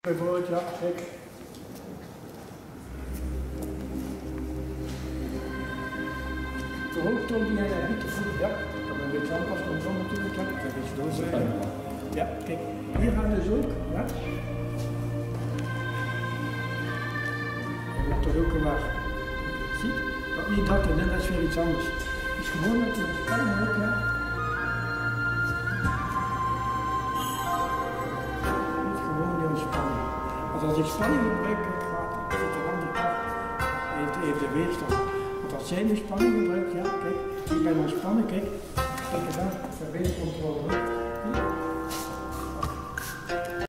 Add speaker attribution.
Speaker 1: Bijvoorbeeld, ja, kijk. De hoogte die hij niet te voet, ja, dat kan een beetje aanpassen om zo natuurlijk, ja, dat is doorzijden. Ja, kijk, hier gaan dus ook, ja. Je moet toch ook maar, ziet, dat niet dat en dat is weer iets anders. Het is gewoon met de spanning ook, ja. Het is gewoon die ontspanning. Want als ik spanning gebruik, gaat het de andere kant, heeft de weerstand. Want als jij nu spanning gebruikt, ja, kijk, ik ben ontspannen, kijk, kijk eens aan, verbindcontrole.